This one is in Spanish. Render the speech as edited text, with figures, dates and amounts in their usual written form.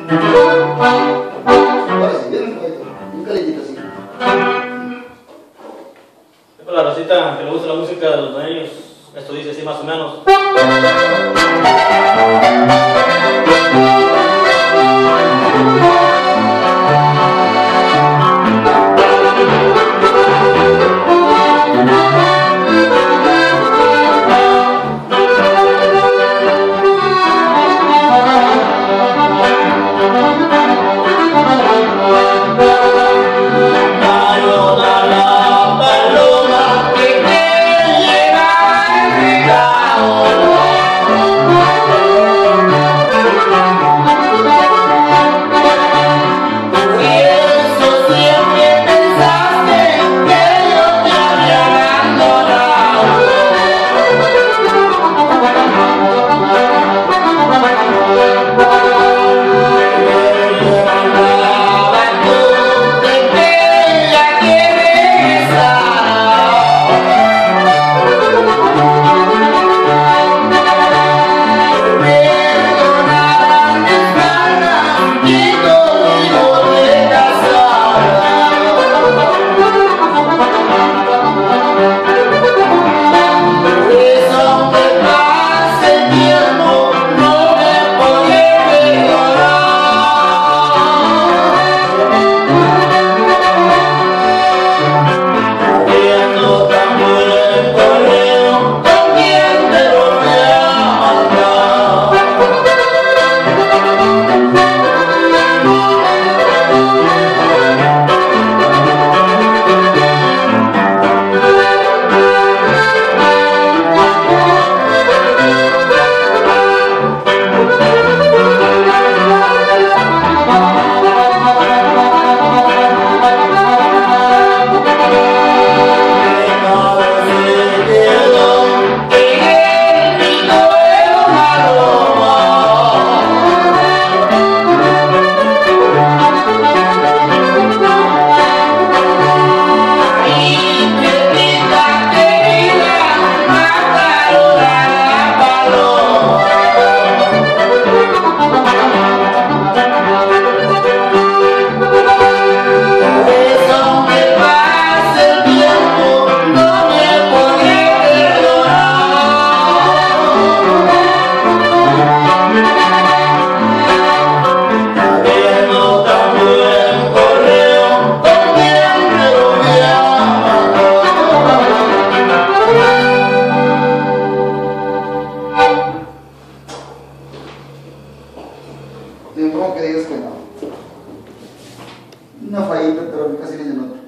Ahora sí, bien, un calentito así. Para la racita que le gusta la música de los dueños, esto dice así más o menos. ¿Cómo que digas que no? Una fallita, pero casi le llenó.